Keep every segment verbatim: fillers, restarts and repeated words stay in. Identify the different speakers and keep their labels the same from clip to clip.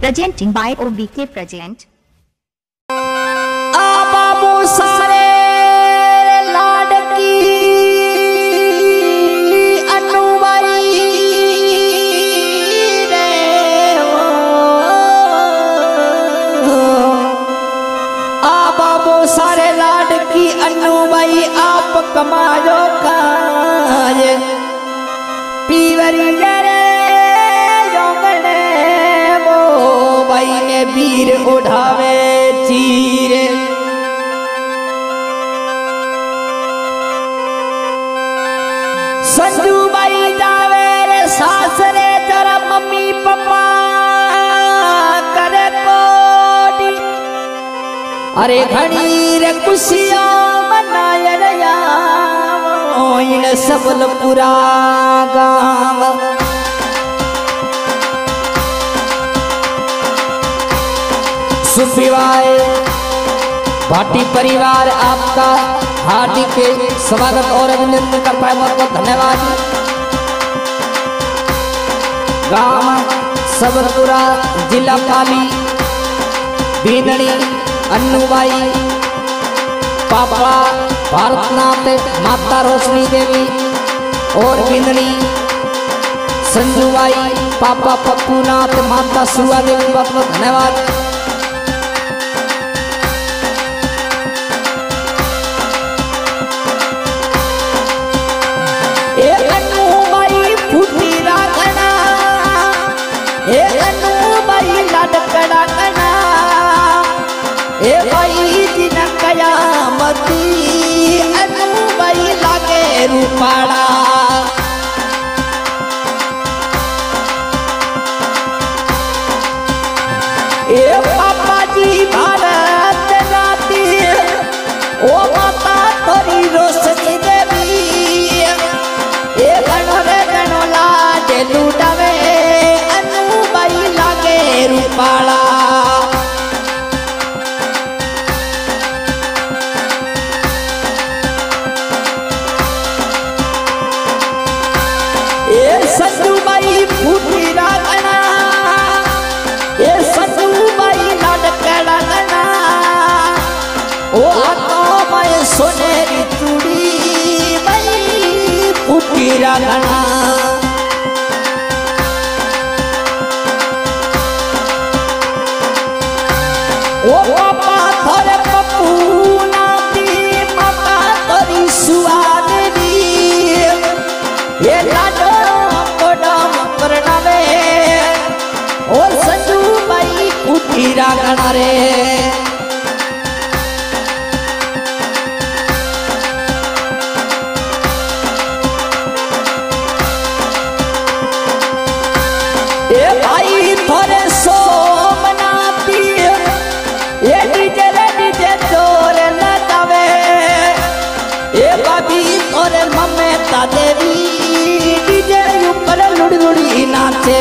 Speaker 1: Presenting by O B K Present.
Speaker 2: आ बाबू सारे लाडकी अनुबाई रे हो। आ बाबू सारे लाडकी अनुबाई आप कमायो खाए पीवरी रे योगने वो भाई ने वीर उठावे चीर। संजू भाई जावे रे सासरे जरा मम्मी पापा करे कोडी। अरे घड़ी रे खुशियां मनाए रे इन सबल पूरा गाँव। सुफीवाए भाटी परिवार आपका हार्दिक स्वागत और अभिनंदन करता है। बहुत बहुत धन्यवाद। गांव सबलपुरा जिला पाली बीनड़ी अन्नूबाई पापा भारतनाथ माता रोशनी देवी और बीनड़ी संजूबाई पापा पप्पूनाथ माता सुआ देवी। बहुत बहुत धन्यवाद। लड़कड़ा कना ए भाई दिन कयामती अनु भाई लागे रूपाड़ा। ए पापा जी भारत नाती ओ माता तोरी रोशनी देवी ए गणो रे गणो लाज लूटावे अनु भाई लागे रूपाला। ए संजूबाई फूटी रागना ए संजूबाई लड़कड़ा गना ओ आतो मैं सोनेरी चूड़ी भाई फूटी रागना। ओ पापा थोरे पप्पू नाती माता तोरी सुआदेवी ये लाडो कोडम करनावे ओ संजू भाई उठी रागना रे। ए भाई थोरे सोमनाती ये डीजे रे डीजे जोर लगावे ए बाबी और ममता देवी डीजे ऊपर लुड़ी लुड़ी नाचे।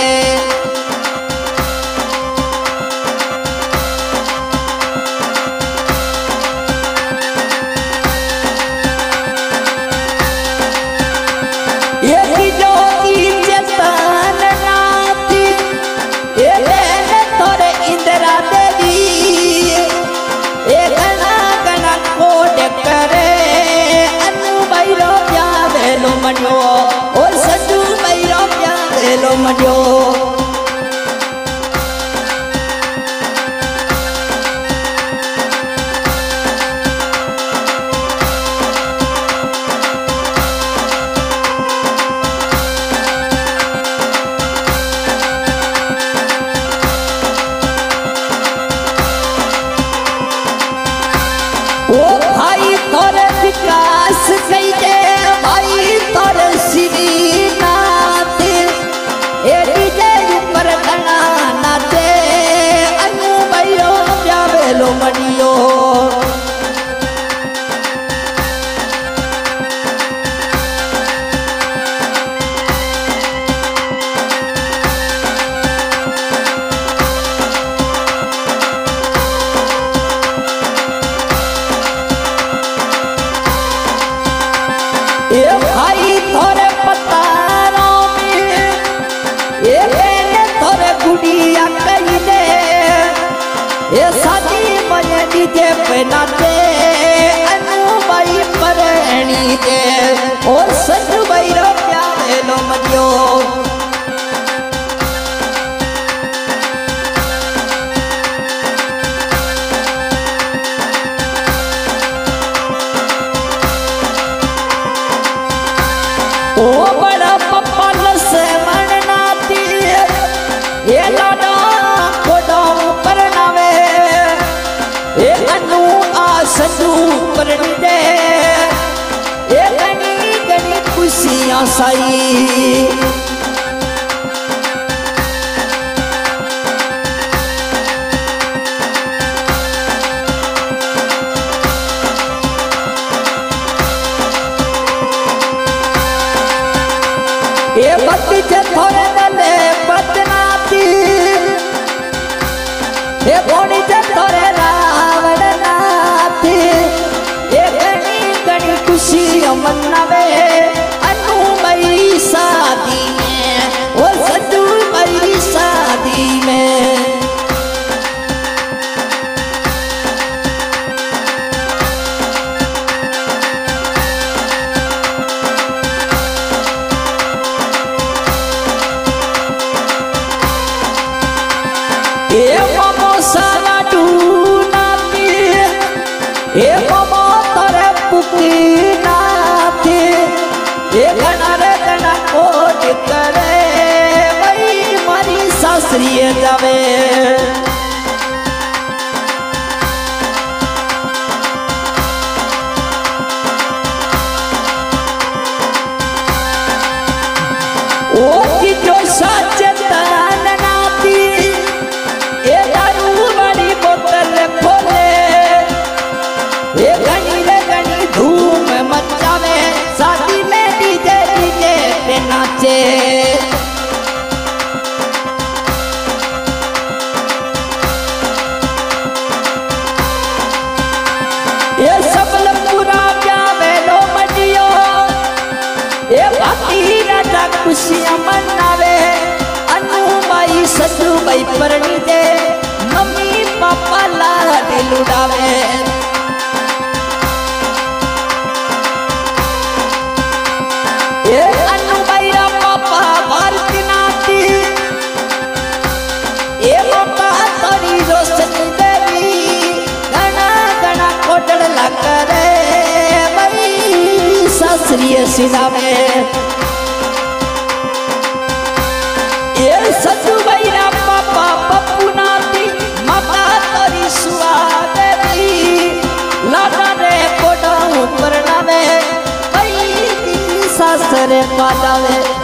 Speaker 2: ये डीजो डीजे तान नाती ये लेने थोड़े इंदिरा देवी ए गना गना कोड करे अनु बैरो प्यारे लो मनो और संजू बैरो प्यारे लो मनो। ओ भाई तोरे विकास कइले भाई तोरे श्रीनाथ ए पे नाचे अनुबाई परणी दे और सजू भाई रो प्यारे लो मजियो ओ बड़ा पप्पा लसे मननाती ये लाडा कोडो परनावे ये अनु आ सजू परणी दे ये गनी गनी खुशियां साई ये बत्ती चे थोड़े दले बदनाती ये बोनी चे थोड़े रावण नाती ये गनी गनी खुशी मनावे अनु मई शादी में वो सजू मई शादी में ये मोमो साला ढूंढती ये मोमो तोरे पुकी नाती ये घना रे घना कोट करे वही मारी सासरी जावे ओ की जो सचेतन नाती ये दारू वाली बोतल खोले ये गनी रे गनी धूम मचावे शादी में डीजे डीजे पे नाचे ये सब पूरा प्यावे लो मजियो ये बाती राजा खुशियां मनावे अनु माई सजू भाई परणी दे मम्मी पापा लाड लुटावे ये अनु भाई रा पापा भारती नाती ये पापा तोरी रोशनी देवी घना घना कोटड़ ला करे भाई सासरी सिनावे ये सजू भाई रा पापा पप्पू नाती माता तोरी सुआ देवी लाडा रे कोडा परनावे भाई सासरे पादावे।